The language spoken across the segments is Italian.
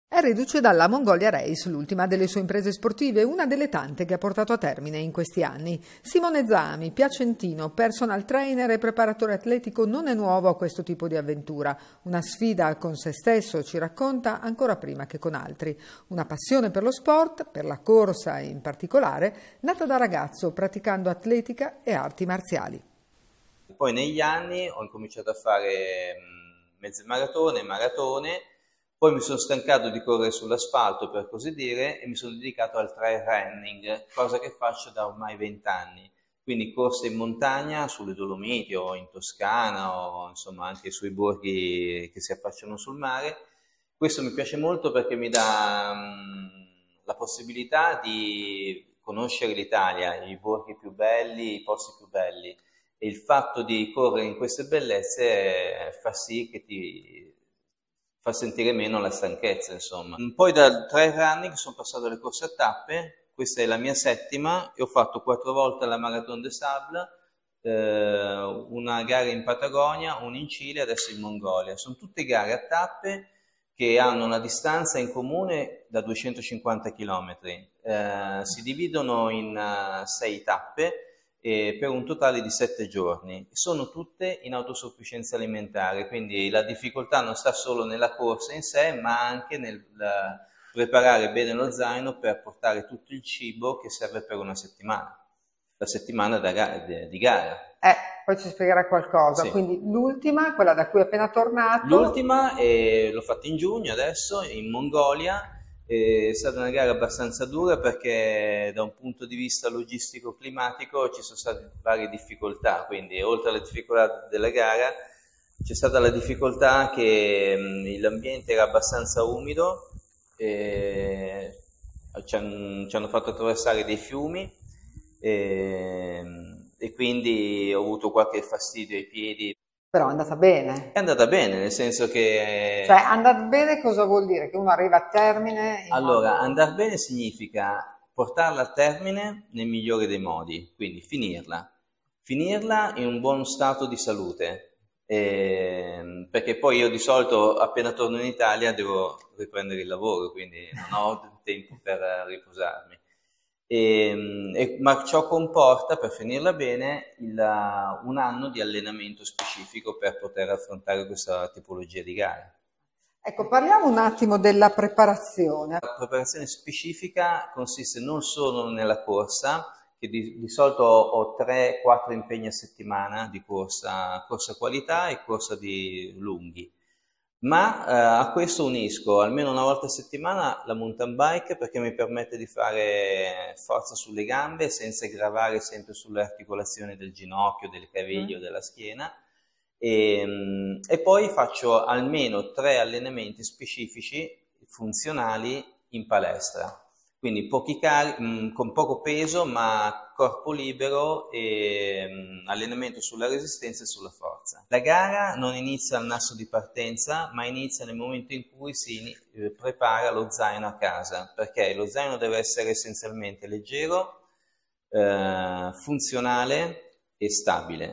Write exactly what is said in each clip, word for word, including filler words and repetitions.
È reduce dalla Mongolia Race, l'ultima delle sue imprese sportive, una delle tante che ha portato a termine in questi anni. Simone Zami, piacentino, personal trainer e preparatore atletico, non è nuovo a questo tipo di avventura. Una sfida con se stesso, ci racconta, ancora prima che con altri. Una passione per lo sport, per la corsa in particolare, nata da ragazzo praticando atletica e arti marziali. Poi negli anni ho incominciato a fare mezze maratone, maratone. Poi mi sono stancato di correre sull'asfalto, per così dire, e mi sono dedicato al trail running, cosa che faccio da ormai vent'anni. Quindi corse in montagna, sulle Dolomiti o in Toscana o insomma anche sui borghi che si affacciano sul mare. Questo mi piace molto perché mi dà mh, la possibilità di conoscere l'Italia, i borghi più belli, i posti più belli. E il fatto di correre in queste bellezze fa sì che ti fa sentire meno la stanchezza, insomma. Poi dal trail running sono passato alle corse a tappe, questa è la mia settima, e ho fatto quattro volte la Marathon des Sables, eh, una gara in Patagonia, una in Cile e adesso in Mongolia. Sono tutte gare a tappe che hanno una distanza in comune da duecentocinquanta chilometri. Eh, si dividono in uh, sei tappe, E per un totale di sette giorni. Sono tutte in autosufficienza alimentare, quindi la difficoltà non sta solo nella corsa in sé, ma anche nel preparare bene lo zaino per portare tutto il cibo che serve per una settimana, la settimana da gara, di gara. Eh, poi ci spiegherai qualcosa, Sì. Quindi l'ultima, quella da cui è appena tornato. L'ultima eh, l'ho fatta in giugno adesso, in Mongolia. È stata una gara abbastanza dura perché da un punto di vista logistico-climatico ci sono state varie difficoltà, quindi oltre alle difficoltà della gara c'è stata la difficoltà che mh, l'ambiente era abbastanza umido, e ci, hanno, ci hanno fatto attraversare dei fiumi e, e quindi ho avuto qualche fastidio ai piedi. Però è andata bene. È andata bene, nel senso che... Cioè, andare bene cosa vuol dire? Che uno arriva a termine? Allora, modo... andare bene significa portarla a termine nel migliore dei modi, quindi finirla. Finirla in un buon stato di salute, eh, perché poi io di solito appena torno in Italia devo riprendere il lavoro, quindi non ho tempo per riposarmi. E, e, ma ciò comporta, per finirla bene, il, un anno di allenamento specifico per poter affrontare questa tipologia di gare. Ecco, parliamo un attimo della preparazione. La preparazione specifica consiste non solo nella corsa, che di, di solito ho tre quattro impegni a settimana di corsa, corsa qualità e corsa di lunghi. Ma eh, a questo unisco almeno una volta a settimana la mountain bike perché mi permette di fare forza sulle gambe senza gravare sempre sulle articolazioni del ginocchio, del caviglia o della schiena. E, e poi faccio almeno tre allenamenti specifici funzionali in palestra. Quindi pochi cari- mh, con poco peso ma corpo libero e mh, allenamento sulla resistenza e sulla forza. La gara non inizia al naso di partenza ma inizia nel momento in cui si eh, prepara lo zaino a casa, perché lo zaino deve essere essenzialmente leggero, eh, funzionale e stabile.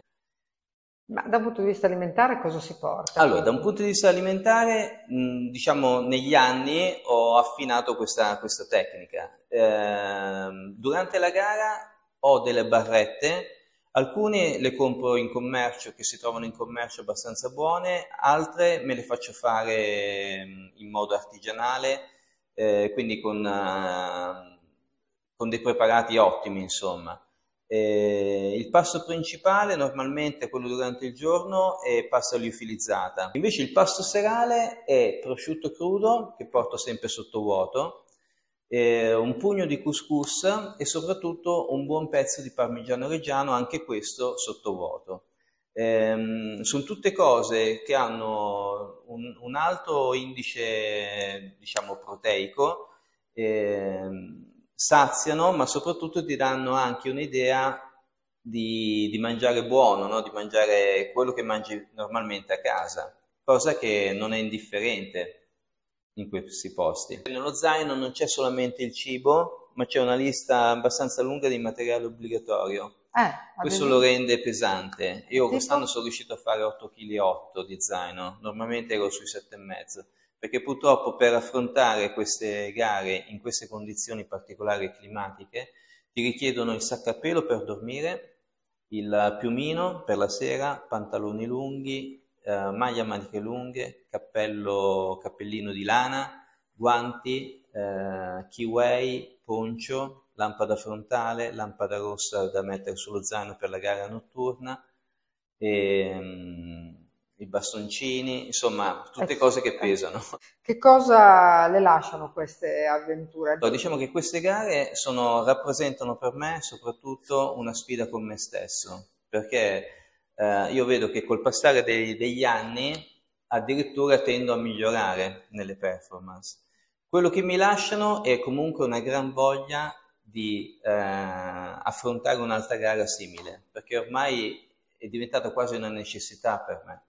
Ma da un punto di vista alimentare cosa si porta? Allora, da un punto di vista alimentare, mh, diciamo, negli anni ho affinato questa, questa tecnica. Eh, durante la gara ho delle barrette, alcune le compro in commercio, che si trovano in commercio abbastanza buone, altre me le faccio fare in modo artigianale, eh, quindi con, uh, con dei preparati ottimi, insomma. Eh, il pasto principale normalmente quello durante il giorno è pasta liofilizzata, invece il pasto serale è prosciutto crudo che porto sempre sottovuoto, eh, un pugno di couscous e soprattutto un buon pezzo di parmigiano reggiano, anche questo sottovuoto. Eh, sono tutte cose che hanno un, un alto indice, diciamo, proteico, eh, saziano, ma soprattutto ti danno anche un'idea di, di mangiare buono, no? Di mangiare quello che mangi normalmente a casa, cosa che non è indifferente in questi posti. Nello zaino non c'è solamente il cibo, ma c'è una lista abbastanza lunga di materiale obbligatorio. Eh, Questo lo rende pesante. Io quest'anno sono riuscito a fare otto virgola otto chili di zaino, normalmente ero sui sette e mezzo. perché purtroppo per affrontare queste gare in queste condizioni particolari climatiche ti richiedono il sacca pelo per dormire, il piumino per la sera, pantaloni lunghi, eh, maglia a maniche lunghe, cappello, cappellino di lana, guanti, eh, keyway, poncio, lampada frontale, lampada rossa da mettere sullo zaino per la gara notturna, e, um, i bastoncini, insomma tutte cose che pesano. Che cosa le lasciano queste avventure? Allora, diciamo che queste gare sono, rappresentano per me soprattutto una sfida con me stesso, perché eh, io vedo che col passare dei, degli anni addirittura tendo a migliorare nelle performance. Quello che mi lasciano è comunque una gran voglia di eh, affrontare un'altra gara simile, perché ormai è diventata quasi una necessità per me.